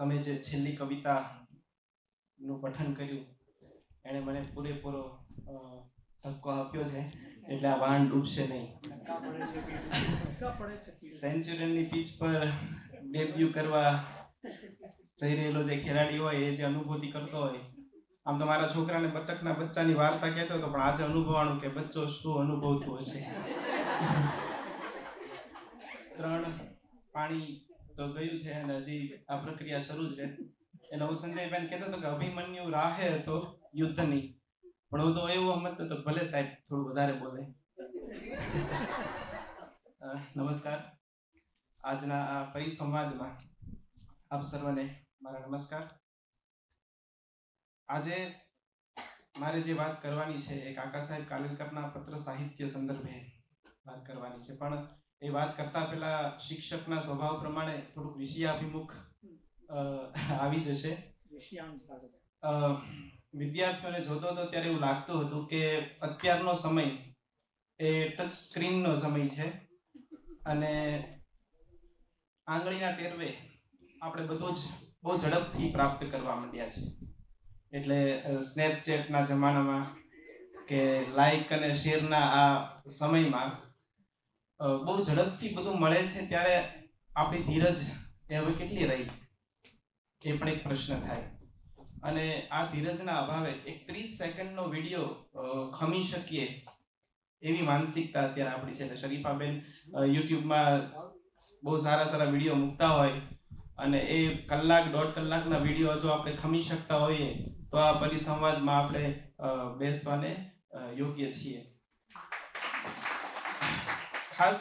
તમે જે છેલ્લી કવિતાનું પઠન કર્યું એણે મને પૂરેપૂરો ધક્કો આપ્યો છે, એટલે આ વાહન ડૂબશે નહીં. સેન્ચુરીની પીચ પર ડેબ્યુ કરવા જઈ રહેલો જે ખેલાડી હોય એ જે અનુભૂતિ કરતો હોય, આમ તો મારા છોકરાને બતકના બચ્ચાની વાર્તા કહેતો હતો, પણ આજે અનુભવવાનું કે બચ્ચો શું અનુભવતું હશે. 3 પાણી તો ગયું છે અને હજી આ પ્રક્રિયા શરૂ જ રહે. એટલે હું સંજયભાઈને કહેતો હતો કે અભિમન્યુ રાહે હતો યુદ્ધની, પણ હું તો એવું સમજતો તો ભલે સાહેબ થોડું વધારે બોલે. નમસ્કાર. આજના આ પરિસંવાદમાં આપ સર્વને મારા નમસ્કાર. આજે મારે જે વાત કરવાની છે એ કાકા સાહેબ કાલેલકરના પત્ર સાહિત્ય સંદર્ભે વાત કરવાની છે, પણ એ વાત કરતા પહેલા શિક્ષકના સ્વભાવ પ્રમાણે થોડુંક વિષયાભિમુખ આવી જશે. વિદ્યાર્થીઓને જોતો હતો ત્યારે એવું લાગતું હતું કે અત્યારનો સમય એ ટચ સ્ક્રીનનો સમય છે અને આંગળીના ટેરવે આપણે બધું જ બહુ ઝડપથી પ્રાપ્ત કરવા માંડ્યા છે. એટલે સ્નેપચેટના જમાનામાં કે લાઈક અને શેરના આ સમયમાં બહુ ઝડપથી બધું મળે છે, ત્યારે આપણી ધીરજ એ હવે કેટલી રહી એ પણ એક પ્રશ્ન થાય. અને આ ધીરજના અભાવે એક 30 સેકન્ડનો વિડીયો ખમી શકીએ એવી માનસિકતા અત્યારે આપણી છે. એટલે શરીફાબેન યુટ્યુબમાં બહુ સારા વિડીયો મૂકતા હોય અને એ 1-1.5 કલાકના વિડીયો જો આપણે ખમી શકતા હોઈએ તો આ પરિસંવાદમાં આપણે બેસવાને યોગ્ય છીએ. ખાસ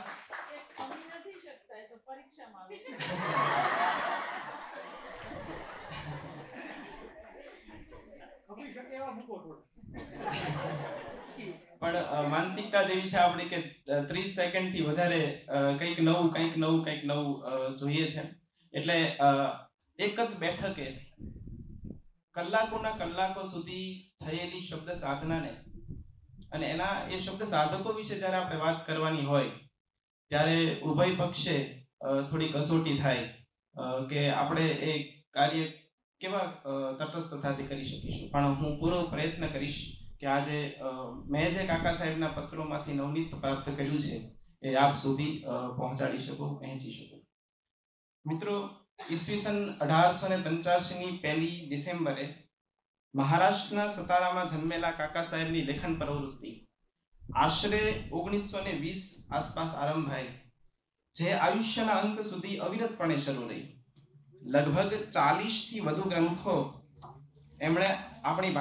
પણ માનસિકતા જેવી છે આપણી કે 30 સેકન્ડથી વધારે કંઈક નવું જોઈએ છે. એટલે એક જ બેઠકે કલાકોના કલાકો સુધી થયેલી શબ્દ સાધનાને અને એના એ શબ્દ સાધકો વિશે જ્યારે આપણે વાત કરવાની હોય ત્યારે ઉભય પક્ષે થોડી કસોટી થાય કે આપણે એ કાર્ય કેવા તટસ્થતાથી કરી શકીશું. પણ હું પૂરો પ્રયત્ન કરીશ કે આજે મેં જે કાકા સાહેબના પત્રોમાંથી નવનીત પ્રાપ્ત કર્યું છે એ આપ સુધી પહોંચાડી શકું, વહેંચી શકું. મિત્રો, ઈસવીસન 1885ની 1 ડિસેમ્બરે મહારાષ્ટ્રના સતારામાં જન્મેલા કાકા સાહેબની લેખન પ્રવૃત્તિ આશરે 1920 આસપાસ આરંભાઈ, જે આયુષ્યના અંત સુધી અવિરતપણે શરૂ રહી. લગભગ 40થી વધુ ગ્રંથો એમણે આપણી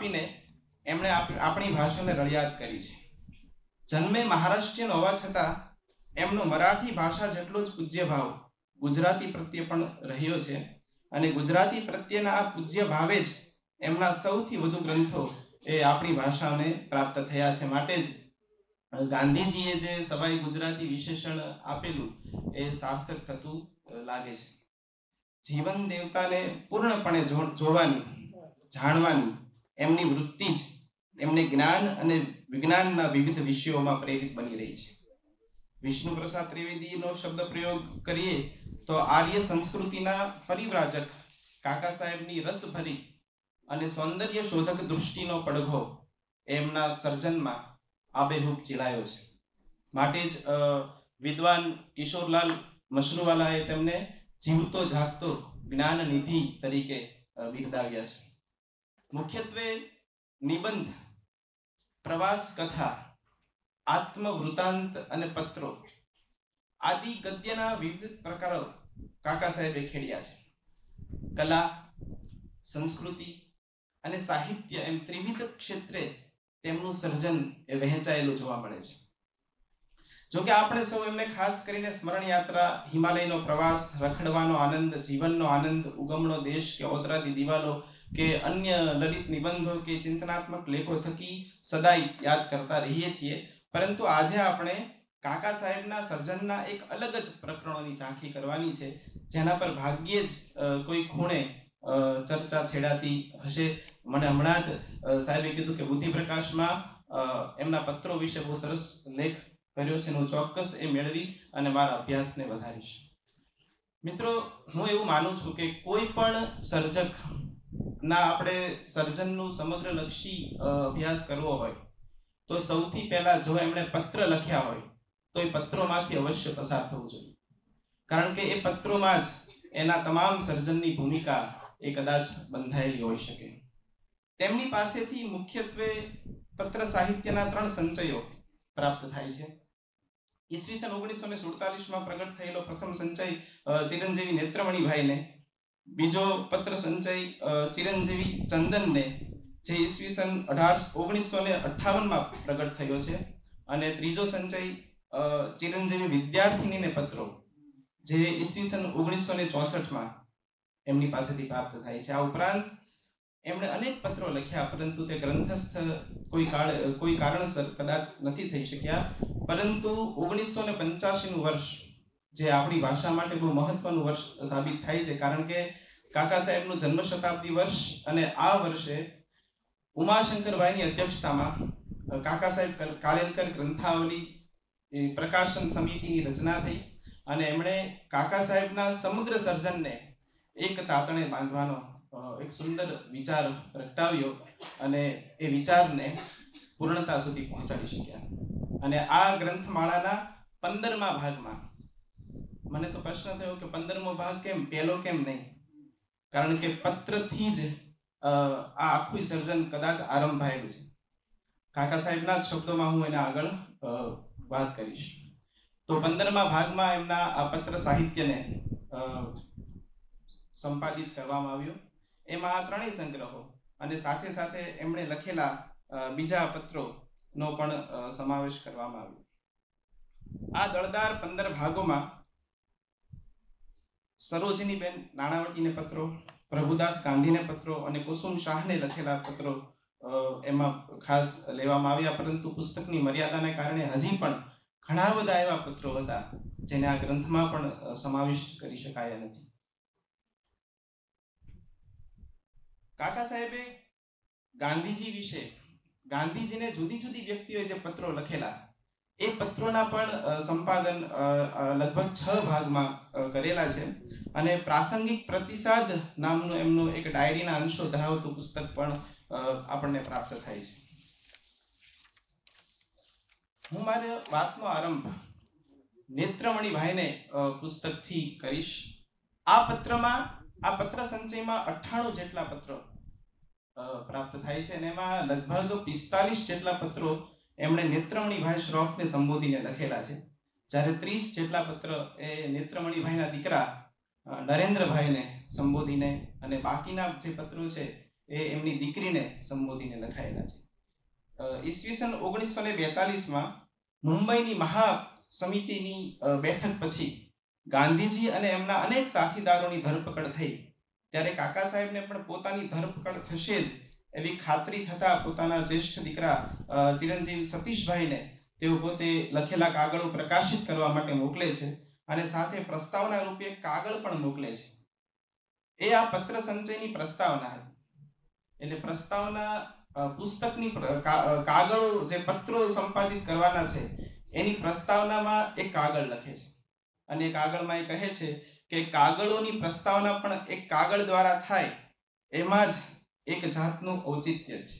ભાષાને રળિયાત કરી છે. જન્મે મહારાષ્ટ્રીયન હોવા છતાં એમનો મરાઠી ભાષા જેટલો જ પૂજ્ય ભાવ ગુજરાતી પ્રત્યે પણ રહ્યો છે અને ગુજરાતી પ્રત્યેના આ પૂજ્ય ભાવે જ એમના સૌથી વધુ ગ્રંથો એ આપણી ભાષાને પ્રાપ્ત થયા છે. માટે જ ગાંધીજીએ જે સવાઈ ગુજરાતી વિશેષણ આપેલું એ સાર્થક થતું લાગે છે. જીવન દેવતાને પૂર્ણપણે જોવાની, જાણવાની એમની વૃત્તિ જ એમને જ્ઞાન અને વિજ્ઞાનના વિવિધ વિષયોમાં પ્રેરિત બની રહી છે. વિષ્ણુ પ્રસાદ ત્રિવેદીનો શબ્દ પ્રયોગ કરીએ તો આર્ય સંસ્કૃતિના પરિવ્રાજક કાકા સાહેબની રસભરી અને સૌંદર્ય શોધક દૃષ્ટિનો પડઘો એમના સર્જનમાં આબેહૂબ ચીલાયો છે. માટે જ વિદ્વાન કિશોરલાલ મશરૂવાલાએ તેમને જીવતો જાગતો જ્ઞાન નિધિ તરીકે બિરદાવ્યા છે. મુખ્યત્વે નિબંધ, પ્રવાસ કથા, આત્મવૃતાંત અને પત્રો આદિ ગદ્યના વિવિધ પ્રકારો કાકા સાહેબે ખેડ્યા છે. કલા, સંસ્કૃતિ અને સાહિત્ય એમ ત્રિવિધ ક્ષેત્રે તેમનું સર્જન એ વહેંચાયેલું જોવા મળે છે. જો કે આપણે સૌ એમને ખાસ કરીને સ્મરણ યાત્રા, હિમાલયનો પ્રવાસ, રખડવાનો આનંદ, જીવનનો આનંદ, ઉગમણો દેશ કે ઓતરાતી દિવાલો કે અન્ય લલિત નિબંધો કે ચિંતનાત્મક લેખો થકી સદાય યાદ કરતા રહીએ છીએ. પરંતુ આજે આપણે કાકા સાહેબના સર્જનના એક અલગ જ પ્રકરણોની ઝાંખી કરવાની છે, જેના પર ભાગ્યે જ કોઈ ખૂણે ચર્ચા છેડાતી હશે. મને હમણાં જ સાહેબે કીધું કે બુદ્ધિ પ્રકાશમાં એમના પત્રો વિશે બહુ સરસ લેખ કર્યો છે. હું ચોક્કસ એ મેળવી અને મારા અભ્યાસને વધારીશ. મિત્રો, હું એવું માનું છું કે કોઈ પણ સર્જક ના આપણે સર્જનનું સમગ્રલક્ષી અભ્યાસ કરવો હોય તો સૌથી પહેલા જો એમણે પત્ર લખ્યા હોય તો એ પત્રોમાંથી અવશ્ય પસાર થવું જોઈએ, કારણ કે એ પત્રોમાં જ એના તમામ સર્જનની ભૂમિકા એ કદાચ બંધાયેલી હોઈ શકે. તેમની પાસેથી મુખ્યત્વે પત્ર સાહિત્યના 3 સંચયો પ્રાપ્ત થાય છે. ઈસવીસન 1947માં પ્રગટ થયેલો પ્રથમ સંચય ચિરંજીવી નેત્રમણીભાઈને, બીજો પત્ર સંચય ચિરંજીવી ચંદનને જે ઈસવીસન 1958માં પ્રગટ થયો છે, અને ત્રીજો સંચય ચિરંજીવી વિદ્યાર્થીનીને પત્રો જે ઈસવીસન 1964માં એમની પાસેથી પ્રાપ્ત થાય છે. આ ઉપરાંત એમણે અનેક પત્રો લખ્યા, પરંતુ તે ગ્રંથસ્થ કોઈ કારણસર કદાચ નથી થઈ શક્યા. પરંતુ 1985નું વર્ષ જે આપણી ભાષા માટે બહુ મહત્વનું વર્ષ સાબિત થાય છે, કારણ કે કાકા સાહેબનું જન્મ શતાબ્દી વર્ષ, અને આ વર્ષે ઉમાશંકરભાઈની અધ્યક્ષતામાં કાકા સાહેબ કાલેલકર ગ્રંથાવલી પ્રકાશન સમિતિની રચના થઈ, અને એમણે કાકા સાહેબના સમગ્ર સર્જનને એક તાતણે બાંધવાનો એક સુંદર વિચાર પ્રગટાવ્યો, અને એ વિચારને પૂર્ણતા સુધી પહોંચાડી શક્યા. અને આ ગ્રંથમાળાના 15મા ભાગમાં મને તો પ્રશ્ન થયો કે 15મો ભાગ કેમ, પહેલો કેમ નહીં? કારણ કે પત્રથી જ આ આખું સર્જન કદાચ આરંભાયેલું છે. કાકા સાહેબના જ શબ્દોમાં હું એને આગળ વાત કરીશ. તો 15મા ભાગમાં એમના આ પત્ર સાહિત્યને સંપાદિત કરવામાં આવ્યું. એમાં આ 3 સંગ્રહો અને સાથે સાથે એમણે લખેલા બીજા પત્રોનો પણ સમાવેશ કરવામાં આવ્યો. આ દળદાર 15 ભાગોમાં સરોજનીબેન નાણાવટીને પત્રો, પ્રભુદાસ ગાંધીને પત્રો અને કુસુમ શાહને લખેલા પત્રો એમાં ખાસ લેવામાં આવ્યા, પરંતુ પુસ્તકની મર્યાદાને કારણે હજી પણ ઘણા બધા એવા પત્રો હતા જેને આ ગ્રંથમાં પણ સમાવિષ્ટ કરી શકાયા નથી. કાકા સાહેબે ગાંધીજી વિશે, ગાંધીજીને જુદી જુદી વ્યક્તિઓએ જે પત્રો લખેલા એ પત્રોના પણ સંપાદન લગભગ 6 ભાગમાં કરેલા છે, અને પ્રાસંગિક પ્રતિસાદ નામનું એમનું એક ડાયરીના અંશો ધરાવતું પુસ્તક પણ આપણને પ્રાપ્ત થાય છે. હું મારી વાતનો આરંભ નેત્રમણીભાઈને પુસ્તકથી કરીશ. આ પત્ર સંચયમાં 98 જેટલા પત્રો પ્રાપ્ત થાય છે, અને એમાં લગભગ 45 જેટલા પત્રો એમણે નેત્રમણીભાઈ શ્રોફને સંબોધીને લખેલા છે, જ્યારે 30 જેટલા પત્ર એ નેત્રમણીભાઈના દીકરા નરેન્દ્રભાઈને સંબોધીને, અને બાકીના જે પત્રો છે એ એમની દીકરીને સંબોધીને લખાયેલા છે. ઈસવીસન 1942માં મુંબઈની મહાસમિતિની બેઠક પછી ગાંધીજી અને એમના અનેક સાથીદારોની ધરપકડ થઈ, ત્યારે કાકા સાહેબને પણ પોતાની ધરપકડ થશે જ એવી ખાતરી થતા પોતાના જ્યેષ્ઠ દીકરા ચિરંજીવ સતીશભાઈને તેઓ પોતે લખેલા કાગળો પ્રકાશિત કરવા માટે મોકલે છે, અને સાથે પ્રસ્તાવના રૂપે કાગળ પણ મોકલે છે. એ આ પત્ર સંચયની પ્રસ્તાવના હતી. એટલે પ્રસ્તાવના પુસ્તકની કાગળો જે પત્રો સંપાદિત કરવાના છે એની પ્રસ્તાવનામાં એક કાગળ લખે છે, અને એ કાગળમાં એ કહે છે કે કાગળોની પ્રસ્તાવના પણ એક કાગળ દ્વારા થાય, એમાં જ એક જાતનું ઔચિત્ય છે.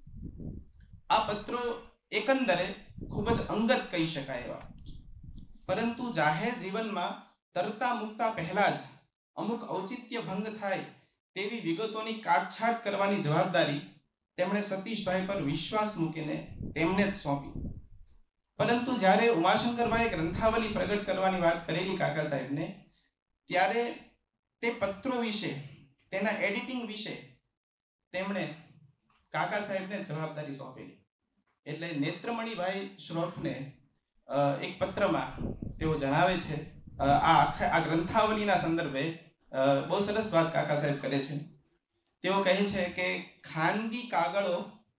આ પત્રો એકંદરે ખૂબ જ અંગત કહી શકાય એવા, પરંતુ જાહેર જીવનમાં તરતા મુકતા પહેલા જ અમુક ઔચિત્ય ભંગ થાય તેવી વિગતોની કાટછાટ કરવાની જવાબદારી તેમણે સતીશભાઈ પર વિશ્વાસ મૂકીને તેમને જ સોંપી. પરંતુ જ્યારે ઉમાશંકરભાઈ ગ્રંથાવલી પ્રગટ કરવાની વાત કરેલી કાકા સાહેબને, ત્યારે તે પત્રો વિશે, તેના એડિટિંગ વિશે તેમણે કાકા સાહેબને જવાબદારી સોંપેલી. એટલે નેત્રમણીભાઈ શ્રોફને એક પત્રમાં તેઓ જણાવે છે, આ ગ્રંથાવલીના સંદર્ભે બહુ સરસ વાત કાકા સાહેબ કરે છે. તેઓ કહે છે કે ખાનગી કાગળો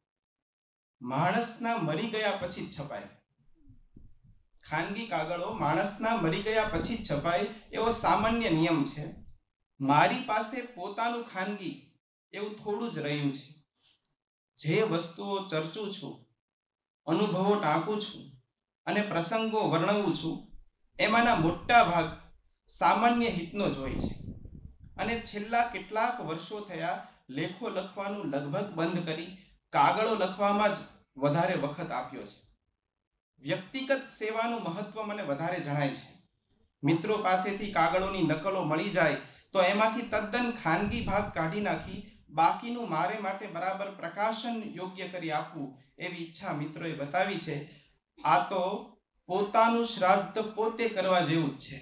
માણસના મરી ગયા પછી જ છપાય. ખાનગી કાગળો માણસના મરી ગયા પછી જ છપાય એવો સામાન્ય નિયમ છે. મારી પાસે પોતાનું ખાનગી એવું થોડું જ રહ્યું છે. જે વસ્તુઓ ચર્ચું છું, અનુભવો ટાંકું છું અને પ્રસંગો વર્ણવું છું, એમાંના મોટા ભાગ સામાન્ય હિતનો જ હોય છે અને છેલ્લા કેટલાક વર્ષો થયા લેખો લખવાનું લગભગ બંધ કરી કાગળો લખવામાં જ વધારે વખત આપ્યો છે. વ્યક્તિગત સેવાનું મહત્વ મને વધારે જણાય છે. મિત્રો પાસેથી કાગળોની નકલો મળી જાય તો એમાંથી તદ્દન ખાનગી ભાગ કાઢી નાખી બાકીનું મારે માટે બરાબર પ્રકાશન યોગ્ય કરી આપવું એવી ઈચ્છા મિત્રોએ બતાવી છે. આ તો પોતાનું શ્રાદ્ધ પોતે કરવા જેવું જ છે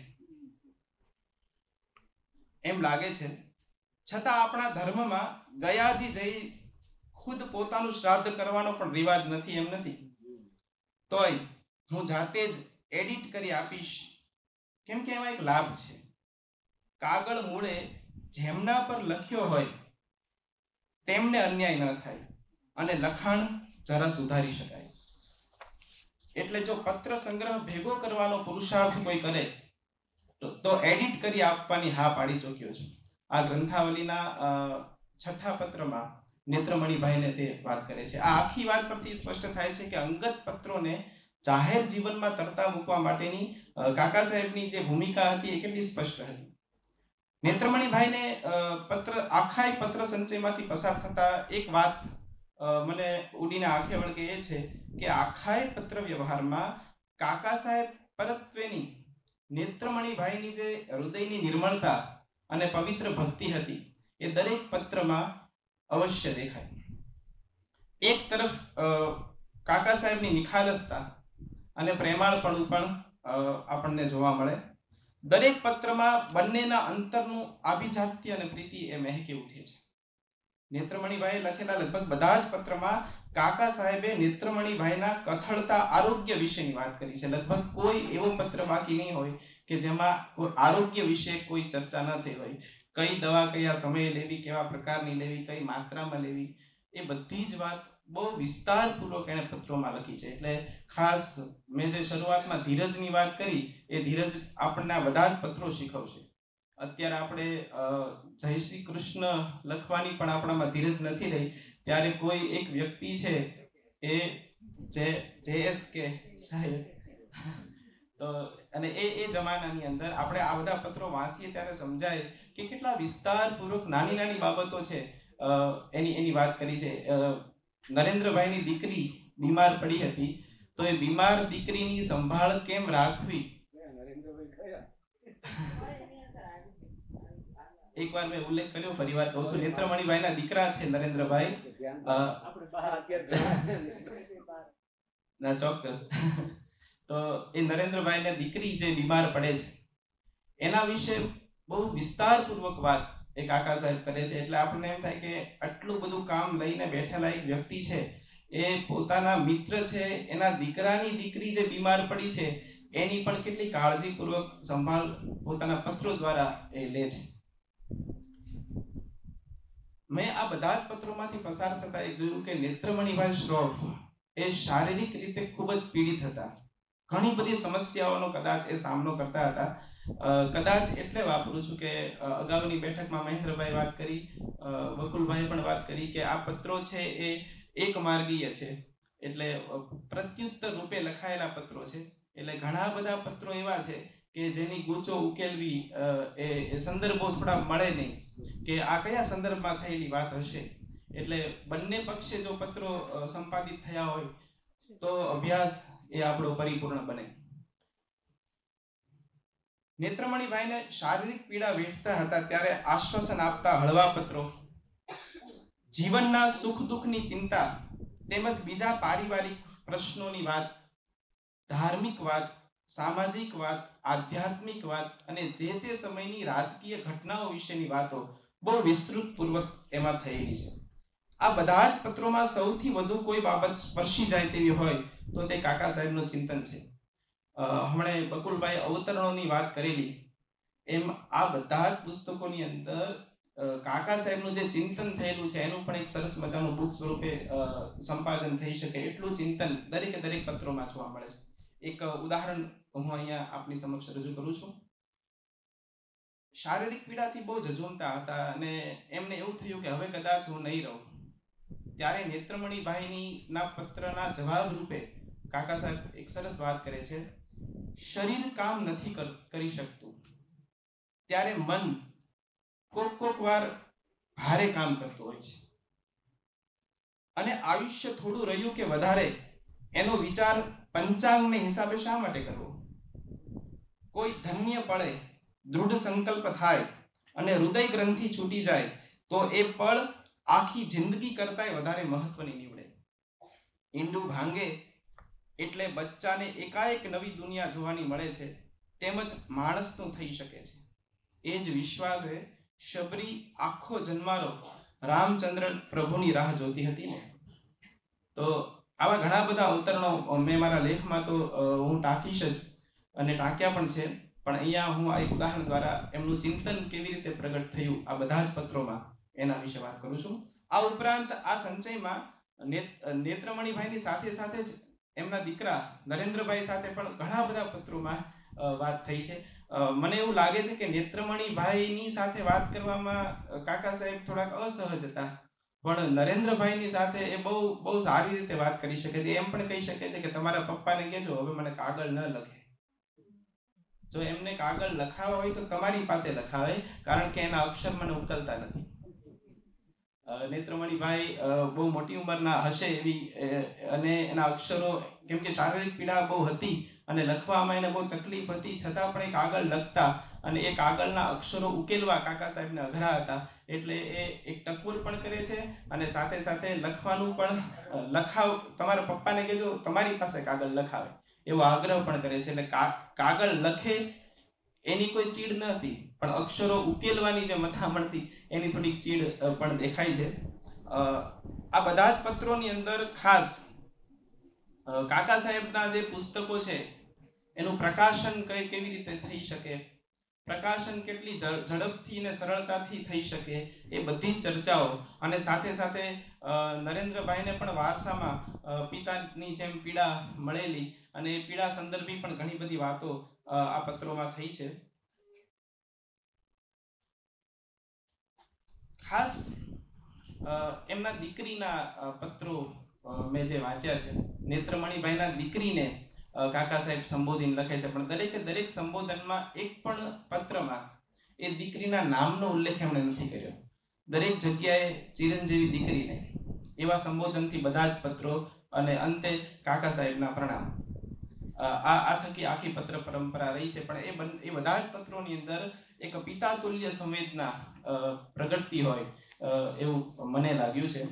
એમ લાગે છે. છતાં આપણા ધર્મમાં ગયાજી જઈ ખુદ પોતાનું શ્રાદ્ધ કરવાનો પણ રિવાજ નથી એમ નથી. તોય હું જાતે જ એડિટ કરી આપીશ, કેમ કે એમાં એક લાભ છે. કાગળ મૂળે જેમના પર લખ્યો હોય તેમને અન્યાય ન થાય અને લખાણ જરા સુધારી શકાય. એટલે જો પત્ર સંગ્રહ ભેગો કરવાનો પુરુષાર્થ કોઈ કરે તો એડિટ કરી આપવાની હા પાડી ચૂક્યો છું. આ ગ્રંથાવલીના 6થા પત્રમાં નેત્રમણીભાઈને તે વાત કરે છે. આ આખી વાત પરથી સ્પષ્ટ થાય છે કે અંગત પત્રોને જાહેર જીવનમાં તરતા મૂકવા માટેની કાકા સાહેબની જે ભૂમિકા હતી એ કેટલી સ્પષ્ટ હતી. નેત્રમણીભાઈને આખા પત્ર સંચયમાંથી પસાર થતા એક વાત મને ઉડીને આંખે વળગે એ છે કે આખા પત્ર વ્યવહારમાં કાકા સાહેબ પરત્વેની નેત્રમણીભાઈની જે હૃદયની નિર્મળતા અને પવિત્ર ભક્તિ હતી એ દરેક પત્રમાં અવશ્ય દેખાય. એક તરફ કાકા સાહેબની નિખાલસતા અને પ્રેમાળપણું પણ આપણને જોવા મળે. દરેક પત્રમાં બંનેના અંતરનું આભિજાત્ય અને પ્રીતિ એ મહેકી ઉઠે છે. નેત્રમણીભાઈએ લખેલા લગભગ બધા જ પત્રમાં કાકા સાહેબે નેત્રમણીભાઈના કથળતા આરોગ્ય વિશેની વાત કરી છે. લગભગ કોઈ એવો પત્ર બાકી નહીં હોય કે જેમાં કોઈ આરોગ્ય વિશે કોઈ ચર્ચા ન થઈ હોય. કઈ દવા કયા સમયે લેવી, કેવા પ્રકારની લેવી, કઈ માત્રામાં લેવી, એ બધી જ વાત બહુ વિસ્તારપૂર્વક એણે પત્રોમાં લખી છે. એટલે ખાસ મેં જે શરૂઆતમાં ધીરજની વાત કરી એ ધીરજ આપણને આ બધા જ પત્રો શીખવશે. અત્યારે આપણે જય શ્રી કૃષ્ણ લખવાની પણ આપણામાં ધીરજ નથી રહી. ત્યારે કોઈ એક વ્યક્તિ છે એ JSK તો અને એ જમાનાની અંદર આપણે આ બધા પત્રો વાંચીએ ત્યારે સમજાય કે કેટલા વિસ્તારપૂર્વક નાની નાની બાબતો છે એની વાત કરી છે. નરેન્દ્રભાઈની દીકરી બીમાર પડી હતી તો એ બીમાર દીકરીની સંભાળ કેમ રાખવી એક વાર મેં ઉલ્લેખ કર્યો, ફરી વાર કહું છું. નેત્રમણીભાઈના દીકરા છે નરેન્દ્રભાઈ. ના ચોક્કસ. તો એ નરેન્દ્રભાઈની દીકરી જે બીમાર પડે છે એના વિશે બહુ વિસ્તારપૂર્વક વાત એ કાકા સાહેબ કરે છે. એટલે આપણને એમ થાય કે આટલું બધું કામ લઈને બેઠેલા એક વ્યક્તિ છે એ પોતાના મિત્ર છે એના દીકરાની દીકરી જે બીમાર પડી છે એની પણ કેટલી કાળજીપૂર્વક સંભાળ પોતાના પત્રો દ્વારા એ લે છે. મેં આ બધા જ પત્રોમાંથી પસાર થતા એ જોયું કે નેત્રમણીભાઈ શ્રોફ એ શારીરિક રીતે ખૂબ જ પીડિત હતા. ઘણી બધી સમસ્યાઓનો કદાચ એ સામનો કરતા હતા. કદાચ એટલે વાપરું છું કે અગાઉની બેઠકમાં મહેન્દ્રભાઈ વાત કરી, વકુલભાઈ પણ વાત કરી કે આ પત્રો છે એ એક માર્ગીય છે. એટલે પ્રત્યુત્તર રૂપે લખાયેલા પત્રો છે. એટલે ઘણા બધા પત્રો એવા છે કે જેની ગૂંચો ઉકેલવી એ સંદર્ભો થોડા મળે નહીં કે આ કયા સંદર્ભમાં થયેલી વાત હશે. એટલે બંને પક્ષે જો પત્રો સંપાદિત થયા હોય તો અભ્યાસ એ આપણો પરિપૂર્ણ બને. નેત્રમણીભાઈને શારીરિક પીડા વેઠતા હતા ત્યારે આશ્વાસન આપતા હળવા પત્રો, જીવનના સુખ દુઃખની ચિંતા તેમજ બીજા પારિવારિક પ્રશ્નોની વાત, ધાર્મિક વાત, સામાજિક વાત, આધ્યાત્મિક વાત અને જે તે સમયની રાજકીય ઘટનાઓ વિશેની વાતો બહુ વિસ્તૃતપૂર્વક એમાં થયેલી છે. આ બધા જ પત્રોમાં સૌથી વધુ કોઈ બાબત સ્પર્શી જાય તેવી હોય તો તે કાકા સાહેબનું ચિંતન છે. હમણાં બકુલભાઈ અવતરણોની વાત કરેલી એમ આ બધા જ પુસ્તકોની અંદર કાકા સાહેબનું જે ચિંતન થયેલું છે એનું પણ એક સરસ મજાનું બુક સ્વરૂપે સંપાદન થઈ શકે એટલું ચિંતન દરેકે દરેક પત્રોમાં જોવા મળે છે. એક ઉદાહરણ હું અહીંયા આપની સમક્ષ રજૂ કરું છું. શારીરિક પીડાથી બહુ ઝઝૂમતા હતા અને એમને એવું થયું કે હવે કદાચ હું નહીં રહું. ત્યારે નેત્રમણીભાઈની ના પત્રના જવાબ રૂપે કાકા સાહેબ એક સરસ વાત કરે છે. શરીર કામ નથી કરી શકતું, ત્યારે મન કોક વાર ભારે કામ કરતું હોય છે અને આયુષ્ય થોડું રહ્યું કે વધારે એનો વિચાર પંચાંગને હિસાબે શા માટે કરવો? કોઈ ધન્ય પળે દૃઢ સંકલ્પ થાય અને હૃદય ગ્રંથિ છૂટી જાય તો એ પળ આખી જિંદગી કરતાંય વધારે મહત્વની નીવડે. ઈંડું ભાંગે એટલે બચ્ચાને એકાએક નવી દુનિયા જોવાની મળે છે, તેમજ માણસનું થઈ શકે છે. એ જ વિશ્વાસે શબરી આખો જન્મારો રામચંદ્ર પ્રભુની રાહ જોતી હતી ને. તો આવા ઘણા બધા અવતરણો મેં મારા લેખમાં તો હું ટાંકીશ જ અને ટાંક્યા પણ છે, પણ અહીંયા હું આ એક ઉદાહરણ દ્વારા એમનું ચિંતન કેવી રીતે પ્રગટ થયું આ બધા જ પત્રોમાં એના વિશે વાત કરું છું. આ ઉપરાંત આ સંચયમાં નેત્રમણીભાઈની સાથે સાથે જ એમના દીકરા નરેન્દ્રભાઈ સાથે પણ ઘણા બધા પત્રોમાં વાત થઈ છે. મને એવું લાગે છે કે નેત્રમણીભાઈની સાથે વાત કરવામાં કાકા સાહેબ થોડાક અસહજ હતા, પણ નરેન્દ્રભાઈની સાથે એ બહુ સારી રીતે વાત કરી શકે છે. એમ પણ કહી શકે છે કે તમારા પપ્પાને કહેજો હવે મને કાગળ ન લખે. જો એમને કાગળ લખાવા હોય તો તમારી પાસે લખાવે, કારણ કે એના અક્ષર મને ઉકલતા નથી. નેત્રમણીભાઈ બહુ મોટી ઉંમરના હશે એવી અને એના અક્ષરો કેમ કે શારીરિક પીડા બહુ હતી અને લખવામાં એને બહુ તકલીફ હતી, છતાં પણ એ કાગળ લખતા અને એ કાગળના અક્ષરો ઉકેલવા કાકા સાહેબને અઘરા હતા. એટલે એ એક ટકોર પણ કરે છે અને સાથે સાથે લખવાનું પણ તમારા પપ્પાને કહેજો તમારી પાસે કાગળ લખાવે એવો આગ્રહ પણ કરે છે. એટલે કાગળ લખે એની કોઈ ચીડ ન હતી, પણ અક્ષરો ઉકેલવાની જે મથામણ હતી એની થોડીક ચીડ પણ દેખાય છે. આ બધા જ પત્રોની અંદર ખાસ કાકા સાહેબના જે પુસ્તકો છે એનું પ્રકાશન કેવી રીતે થઈ શકે, પ્રકાશન કેટલી ઝડપથી અને સરળતાથી થઈ શકે, એ બધી જ ચર્ચાઓ અને સાથે સાથે નરેન્દ્રભાઈને પણ વારસામાં પિતાની જેમ પીડા મળેલી અને એ પીડા સંદર્ભી પણ ઘણી બધી વાતો આ પત્રોમાં થઈ છે. ખાસ એમના દીકરીના પત્રો મેં જે વાંચ્યા છે, નેત્રમણીભાઈના દીકરીને કાકા સાહેબ સંબોધન લખે છે, પણ દરેક સંબોધનમાં એક પણ પત્રમાં એ દીકરીના નામનો ઉલ્લેખ એમણે નથી કર્યો. દરેક જગ્યાએ ચિરંજીવી દીકરીને એવા સંબોધનથી બધા જ પત્રો અને અંતે કાકા સાહેબના પ્રણામ. આ થકી આખી પત્ર પરંપરા રહી છે. પણ એ બધા જ પત્રોની અંદર એક પિતાતુલ્ય સંવેદના પ્રગટતી હોય એવું મને લાગ્યું છે.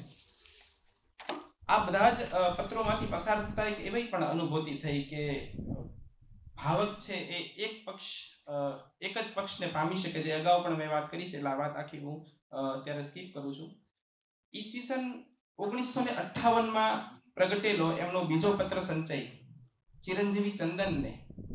આ બધા જ પત્રોમાંથી પસાર થતા એક એવી પણ અનુભૂતિ થઈ કે ભાવક છે એ એક જ પક્ષને પામી શકે છે. અગાઉ પણ મેં વાત કરી છે, એટલે આ વાત આખી હું અત્યારે સ્કીપ કરું છું. ઈસવીસન 1958માં પ્રગટેલો એમનો બીજો પત્ર સંચય ચિરંજીવી ચંદનને,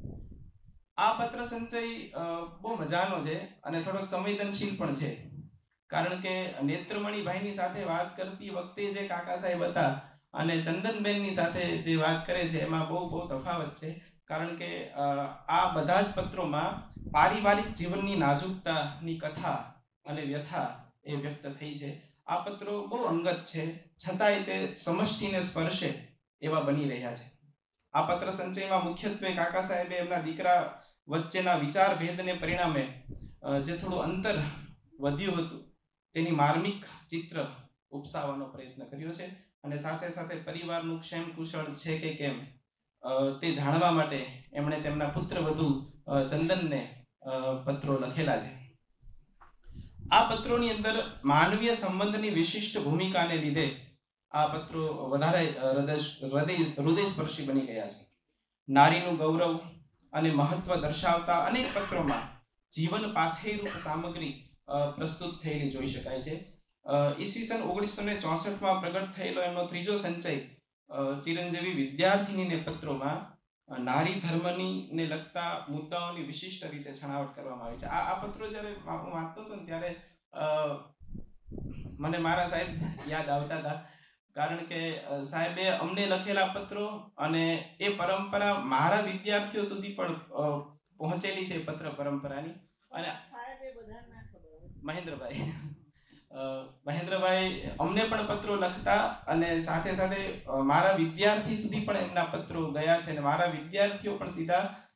આ પત્ર સંચય બહુ મજાનો છે અને થોડોક સંવેદનશીલ પણ છે, કારણ કે નેત્રમણીભાઈની સાથે વાત કરતી વખતે જે કાકા સાહેબ હતા અને ચંદનબેનની સાથે જે વાત કરે છે એમાં બહુ તફાવત છે. કારણ કે આ બધા જ પત્રોમાં પારિવારિક જીવનની નાજુકતાની કથા અને વ્યથા એ વ્યક્ત થઈ છે. આ પત્રો બહુ અંગત છે, છતાંય તે સમષ્ટિને સ્પર્શે એવા બની રહ્યા છે. આ પત્ર સંચયમાં મુખ્યત્વે કાકા સાહેબે એમના દીકરા વચ્ચેના વિચાર ભેદને પરિણામે જે થોડું અંતર વધ્યું હતું તેની માર્મિક ચિત્ર ઉપસાવવાનો પ્રયત્ન કર્યો છે અને સાથે સાથે પરિવારનું ક્ષેમ કુશળ છે કે કેમ તે જાણવા માટે એમણે તેમના પુત્રવધુ ચંદનને પત્રો લખેલા છે. આ પત્રોની અંદર માનવીય સંબંધની વિશિષ્ટ ભૂમિકાને લીધે આ પત્રો વધારે હૃદયસ્પર્શી બની ગયા છે. નારીનું ગૌરવ અને મહત્વ દર્શાવતા અનેક પત્રોમાં જીવન પાથેયરૂપ સામગ્રી પ્રસ્તુત થયેલી જોઈ શકાય છે. ઈસવીસન 1964માં પ્રગટ થયેલો એમનો ત્રીજો સંચય ચિરંજીવી વિદ્યાર્થીનીને પત્રોમાં નારી ધર્મને લગતા મુદ્દાઓની વિશિષ્ટ રીતે છણાવટ કરવામાં આવી છે. આ પત્રો જ્યારે હું વાંચતો હતો ને ત્યારે મને મારા સાહેબ યાદ આવતા હતા, કારણ કે સાહેબે અમને લખેલા પત્રો અને એ પરંપરા મારા વિદ્યાર્થીઓ સુધી પણ પહોંચેલી છે પત્ર પરંપરાની. અને મહેન્દ્રભાઈ અમને પણ પત્રો લખતા અને સાથે સાથે મારા વિદ્યાર્થી સુધી પણ એમના પત્રો ગયા છે અને મારા વિદ્યાર્થીઓ પણ સીધા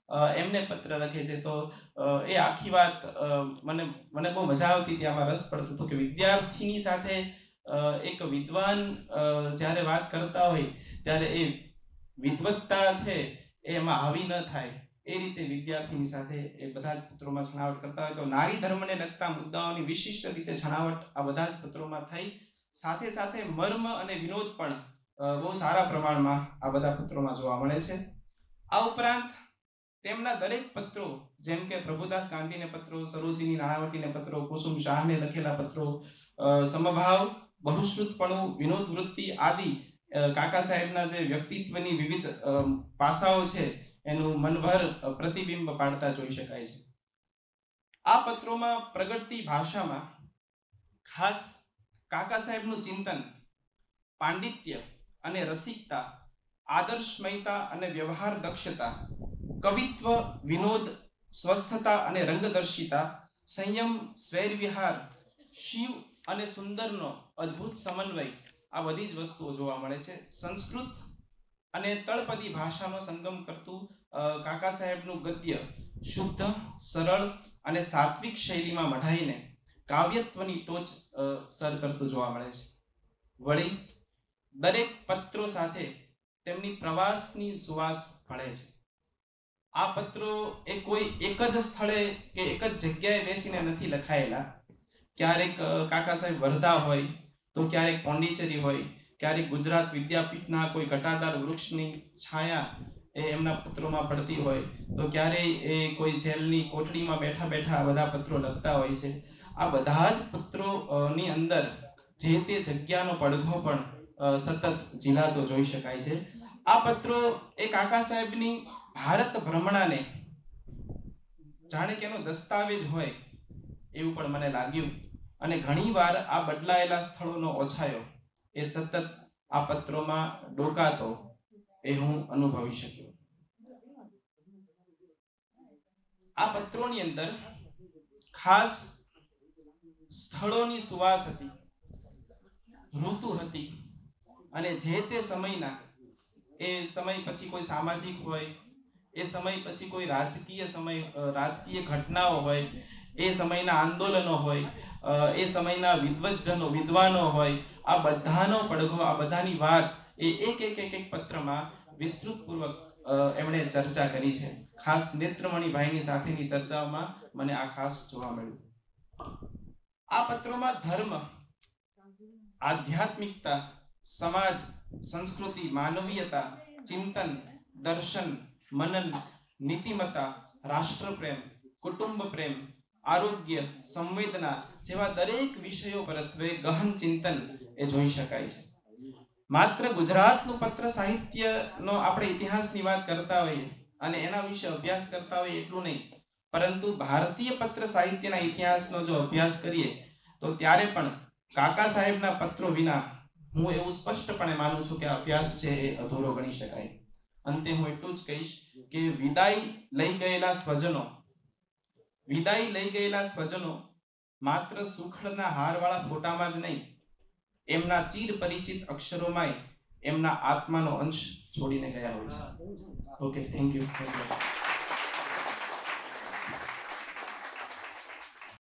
એમને પત્ર લખે છે. તો એ આખી વાત મને બહુ મજા આવતી હતી, આમાં રસ પડતો હતો કે વિદ્યાર્થીની સાથે એક વિદ્વાન જ્યારે વાત કરતા હોય ત્યારે એ વિદ્વત્તા છે એમાં હાવી ન થાય એ રીતે વિદ્યાર્થીની સાથે એ બધા જ પત્રોમાં છણાવટ કરતા હોય. તો નારી ધર્મને લગતા મુદ્દાઓની વિશિષ્ટ રીતે છણાવટ આ બધા જ પત્રોમાં થઈ. સાથે સાથે મર્મ અને વિનોદ પણ બહુ સારા પ્રમાણમાં આ બધા પત્રોમાં જોવા મળે છે. આ ઉપરાંત તેમના દરેક પત્રો, જેમ કે પ્રભુદાસ ગાંધીને પત્રો, સરોજિની નાણાવટીને પત્રો, કુસુમ શાહને લખેલા પત્રો, સમભાવ, બહુશ્રુતપણું, વિનોદ વૃત્તિ આદિ કાકા સાહેબના જે વ્યક્તિત્વની વિવિધ પાસાઓ છે એનું મનભર પ્રતિબિંબ પાડતા જોઈ શકાય છે. આ પત્રોમાં પ્રગટતી ભાષામાં ખાસ કાકા સાહેબનું ચિંતન, પાંડિત્ય અને રસિકતા, આદર્શમયતા અને વ્યવહાર દક્ષતા, કવિત્વ, વિનોદ, સ્વસ્થતા અને રંગદર્શિતા, સંયમ, સ્વૈરવિહાર, શિવ અને સુંદરનો અદ્ભુત સમન્વય, આ બધી જ વસ્તુઓ જોવા મળે છે. સંસ્કૃત અને તળપદી ભાષાનો સંગમ કરતું કાકા સાહેબનું ગદ્ય શુદ્ધ, સરળ અને સાત્વિક શૈલીમાં મઢાઈને કાવ્યત્વની ટોચ સર કરતું જોવા મળે છે. વળી દરેક પત્રો સાથે તેમની પ્રવાસની સુવાસ ભળે છે. આ પત્રો એ કોઈ એક જ સ્થળે કે એક જ જગ્યાએ બેસીને નથી લખાયેલા. ક્યારેક કાકા સાહેબ વર્ધા હોય તો ક્યારેક પોંડિચેરી હોય, ક્યારેક ગુજરાત વિદ્યાપીઠના કોઈ ઘટાદાર વૃક્ષની છાયા એ એમના પત્રોમાં પડતી હોય, તો ક્યારેય એ કોઈ જેલની કોઠડીમાં બેઠા બેઠા બધા પત્રો લખતા હોય છે. આ બધા જ પત્રોની અંદર જે તે જગ્યાનો પડઘો પણ સતત ઝીલાતો જોઈ શકાય છે. આ પત્રો એ કાકા સાહેબની ભારત ભ્રમણાને જાણે કે એનો દસ્તાવેજ હોય એવું પણ મને લાગ્યું. અને ઘણીવાર આ બદલાયેલા સ્થળોનો ઓછાયો એ સતત આ પત્રોમાં ડોકાતો એ હું અનુભવી શક્યો. આ પત્રોની અંદર ખાસ સ્થળોની સુવાસ હતી, ઋતુ હતી, અને જે તે સમયના, એ સમય પછી કોઈ સામાજિક હોય, એ સમય પછી કોઈ રાજકીય ઘટનાઓ હોય, એ સમયના આંદોલનો હોય, એ સમયના વિદ્વાનો હોય, આ બધાનો પડઘો, આ બધાની વાત એ એક પત્રમાં વિસ્તૃતપૂર્વક એમણે ચર્ચા કરી છે. ખાસ નેત્રમણીભાઈની સાથેની ચર્ચાઓમાં મને આ ખાસ જોવા મળ્યું. આ પત્રોમાં ધર્મ, આધ્યાત્મિકતા, સમાજ, સંસ્કૃતિ, માનવીયતા, ચિંતન, દર્શન, મનન, નીતિમત્તા, રાષ્ટ્રપ્રેમ, કુટુંબ પ્રેમ, આરોગ્ય, સંવેદના જેવા દરેક વિષયો પરત્વે ગહન ચિંતન એ જોઈ શકાય છે. માત્ર ગુજરાતનું પત્ર સાહિત્યનો આપણે ઇતિહાસની વાત કરતા હોઈએ અને એના વિશે અભ્યાસ કરતા હોઈએ એટલું નહીં, પરંતુ ભારતીય પત્ર સાહિત્યના ઇતિહાસનો જો અભ્યાસ કરીએ તો ત્યારે પણ કાકા સાહેબના પત્રો વિના હું એવું સ્પષ્ટપણે માનું છું કે અભ્યાસ છે એ અધૂરો ગણી શકાય. અંતે હું એટલું જ કહીશ કે વિદાય લઈ ગયેલા સ્વજનો માત્ર સુખડના હારવાળા ફોટામાં જ નહીં, એમના ચીર પરિચિત અક્ષરોમાં એમના આત્માનો અંશ છોડીને ગયા હોય છે. Okay, thank you.